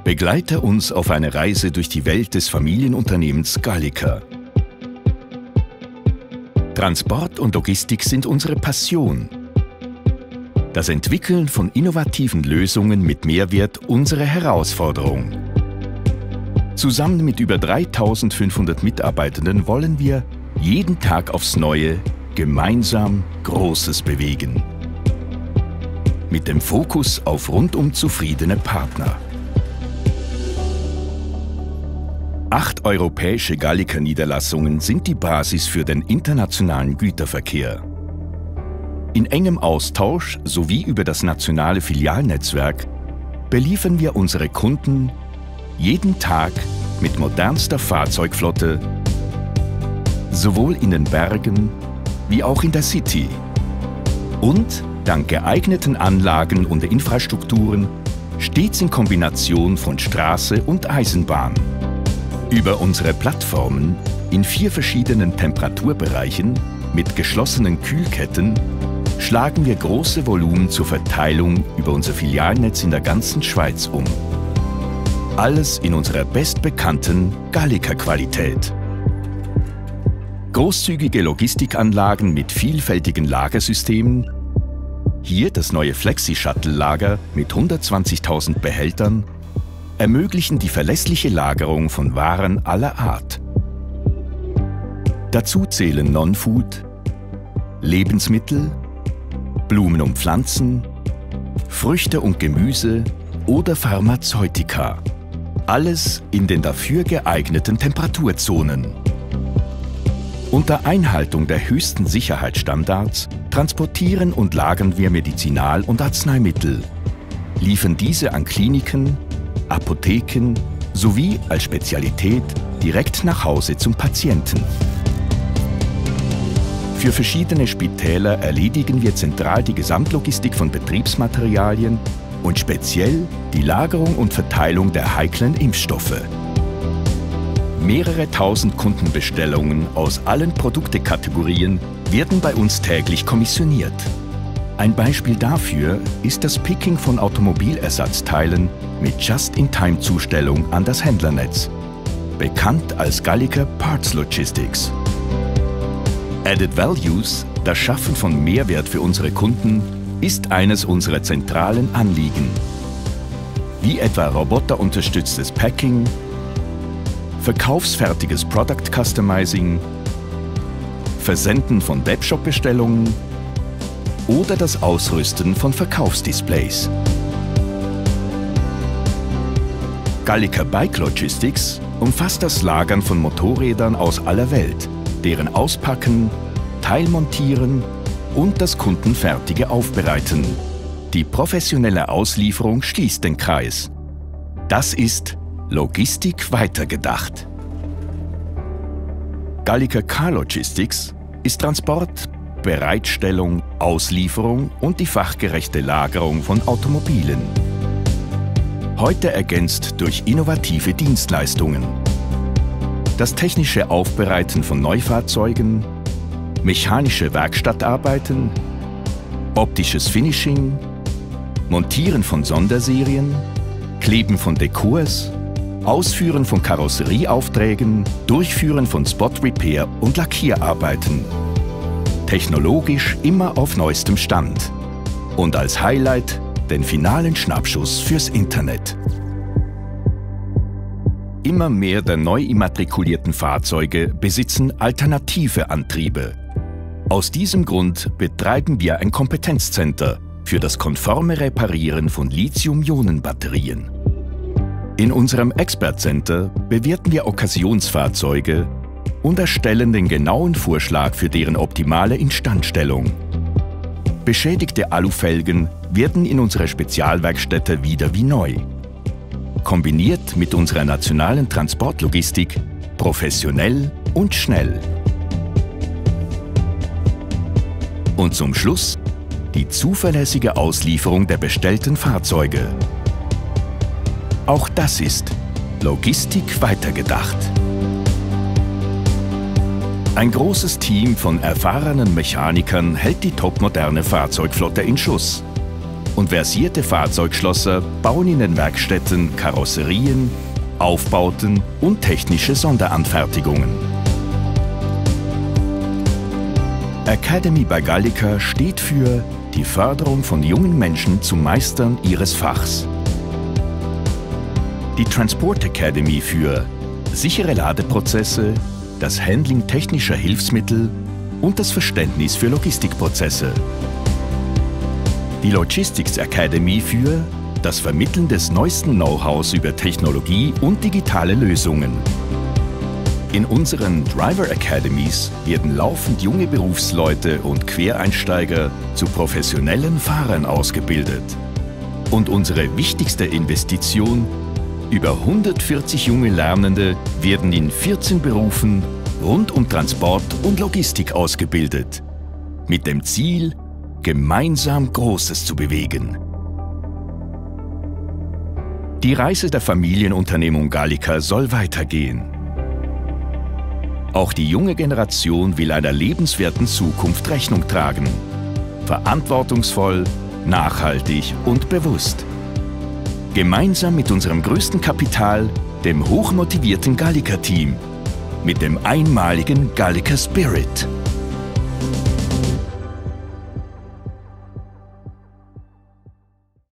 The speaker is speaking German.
Begleite uns auf eine Reise durch die Welt des Familienunternehmens Galliker. Transport und Logistik sind unsere Passion. Das Entwickeln von innovativen Lösungen mit Mehrwert unsere Herausforderung. Zusammen mit über 3500 Mitarbeitenden wollen wir jeden Tag aufs Neue gemeinsam Großes bewegen. Mit dem Fokus auf rundum zufriedene Partner. 8 europäische Galliker-Niederlassungen sind die Basis für den internationalen Güterverkehr. In engem Austausch sowie über das nationale Filialnetzwerk beliefern wir unsere Kunden jeden Tag mit modernster Fahrzeugflotte, sowohl in den Bergen wie auch in der City. Und dank geeigneten Anlagen und Infrastrukturen stets in Kombination von Straße und Eisenbahn. Über unsere Plattformen in 4 verschiedenen Temperaturbereichen mit geschlossenen Kühlketten schlagen wir große Volumen zur Verteilung über unser Filialnetz in der ganzen Schweiz um. Alles in unserer bestbekannten Galliker-Qualität. Großzügige Logistikanlagen mit vielfältigen Lagersystemen, hier das neue Flexi-Shuttle-Lager mit 120.000 Behältern, ermöglichen die verlässliche Lagerung von Waren aller Art. Dazu zählen Non-Food, Lebensmittel, Blumen und Pflanzen, Früchte und Gemüse oder Pharmazeutika. Alles in den dafür geeigneten Temperaturzonen. Unter Einhaltung der höchsten Sicherheitsstandards transportieren und lagern wir Medizinal- und Arzneimittel, liefern diese an Kliniken, Apotheken sowie als Spezialität direkt nach Hause zum Patienten. Für verschiedene Spitäler erledigen wir zentral die Gesamtlogistik von Betriebsmaterialien und speziell die Lagerung und Verteilung der heiklen Impfstoffe. Mehrere tausend Kundenbestellungen aus allen Produktekategorien werden bei uns täglich kommissioniert. Ein Beispiel dafür ist das Picking von Automobilersatzteilen mit Just-in-Time-Zustellung an das Händlernetz, bekannt als Galliker Parts Logistics. Added Values, das Schaffen von Mehrwert für unsere Kunden, ist eines unserer zentralen Anliegen, wie etwa roboterunterstütztes Packing, verkaufsfertiges Product Customizing, Versenden von Webshop-Bestellungen oder das Ausrüsten von Verkaufsdisplays. Galliker Bike Logistics umfasst das Lagern von Motorrädern aus aller Welt, deren Auspacken, Teilmontieren und das kundenfertige Aufbereiten. Die professionelle Auslieferung schließt den Kreis. Das ist Logistik weitergedacht. Galliker Car Logistics ist Transport, Bereitstellung, Auslieferung und die fachgerechte Lagerung von Automobilen. Heute ergänzt durch innovative Dienstleistungen. Das technische Aufbereiten von Neufahrzeugen, mechanische Werkstattarbeiten, optisches Finishing, Montieren von Sonderserien, Kleben von Dekors, Ausführen von Karosserieaufträgen, Durchführen von Spot-Repair und Lackierarbeiten. Technologisch immer auf neuestem Stand. Und als Highlight den finalen Schnappschuss fürs Internet. Immer mehr der neu immatrikulierten Fahrzeuge besitzen alternative Antriebe. Aus diesem Grund betreiben wir ein Kompetenzcenter für das konforme Reparieren von Lithium-Ionen-Batterien. In unserem Expert Center bewerten wir Okkasionsfahrzeuge und erstellen den genauen Vorschlag für deren optimale Instandstellung. Beschädigte Alufelgen werden in unserer Spezialwerkstätte wieder wie neu. Kombiniert mit unserer nationalen Transportlogistik, professionell und schnell. Und zum Schluss die zuverlässige Auslieferung der bestellten Fahrzeuge. Auch das ist Logistik weitergedacht. Ein großes Team von erfahrenen Mechanikern hält die topmoderne Fahrzeugflotte in Schuss. und versierte Fahrzeugschlosser bauen in den Werkstätten Karosserien, Aufbauten und technische Sonderanfertigungen. Academy bei Galliker steht für die Förderung von jungen Menschen zum Meistern ihres Fachs. Die Transport Academy für sichere Ladeprozesse, das Handling technischer Hilfsmittel und das Verständnis für Logistikprozesse. Die Logistics Academy für das Vermitteln des neuesten Know-hows über Technologie und digitale Lösungen. In unseren Driver Academies werden laufend junge Berufsleute und Quereinsteiger zu professionellen Fahrern ausgebildet. Und unsere wichtigste Investition: über 140 junge Lernende werden in 14 Berufen rund um Transport und Logistik ausgebildet. Mit dem Ziel, gemeinsam Großes zu bewegen. Die Reise der Familienunternehmung Galliker soll weitergehen. Auch die junge Generation will einer lebenswerten Zukunft Rechnung tragen. Verantwortungsvoll, nachhaltig und bewusst. Gemeinsam mit unserem größten Kapital, dem hochmotivierten Galliker-Team, mit dem einmaligen Galliker Spirit.